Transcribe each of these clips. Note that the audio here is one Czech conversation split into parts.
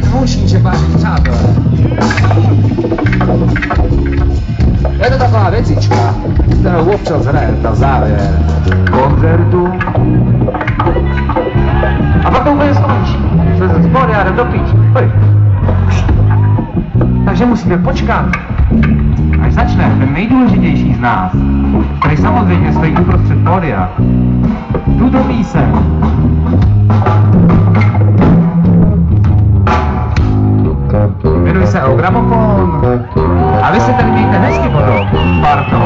Mušníček, vážení přátelé. Je to taková věcička, kterou občas hraje na závěr koncertu. A pak to úplně skončí. Se zbody a jdem do píči. Takže musíme počkat, až začne ten nejdůležitější z nás, který samozřejmě stojí uprostřed pódia, tuto píseň. Jmenuji se o Gramofon a vy se tady mějte hezky potom, Barto.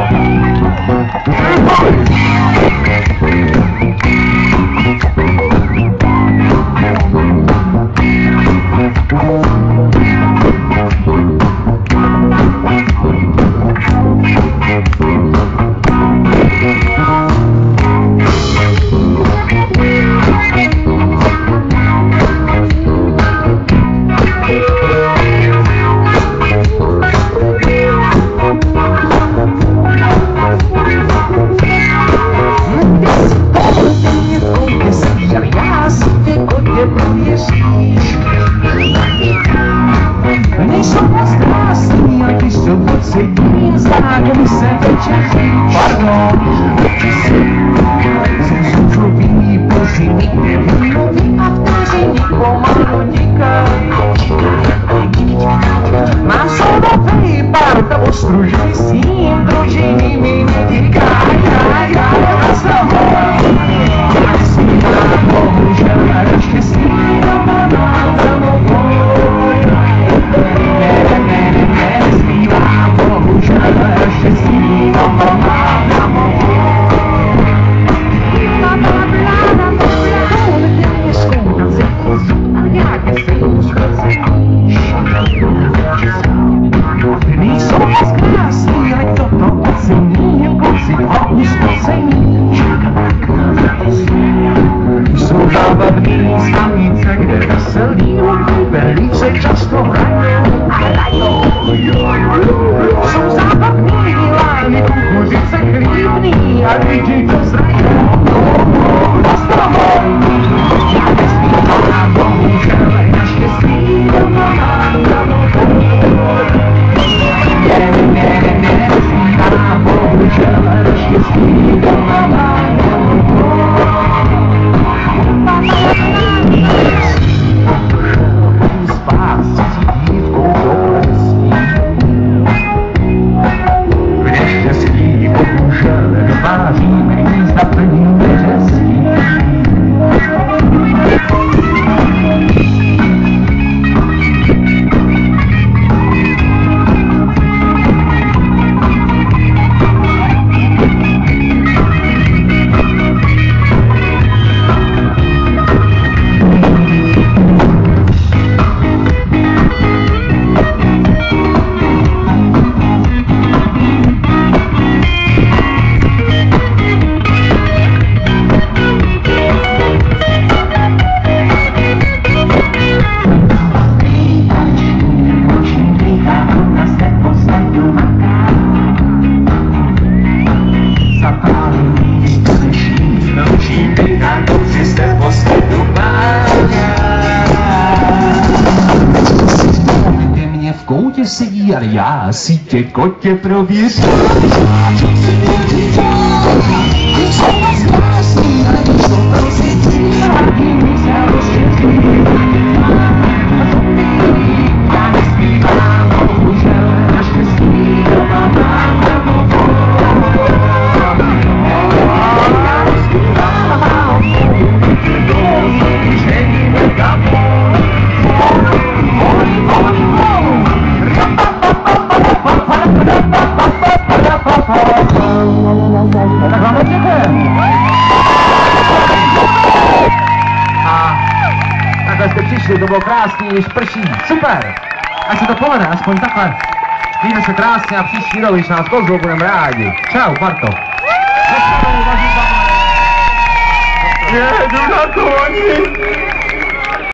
Sedí, ale já si tě kotě prověřím. To bylo krásný, již prší, super! Až se to povede, aspoň takhle. Mějte se krásně a příští rok, když nás pozvou, budeme rádi. Čau, Barto. Jedu na koni!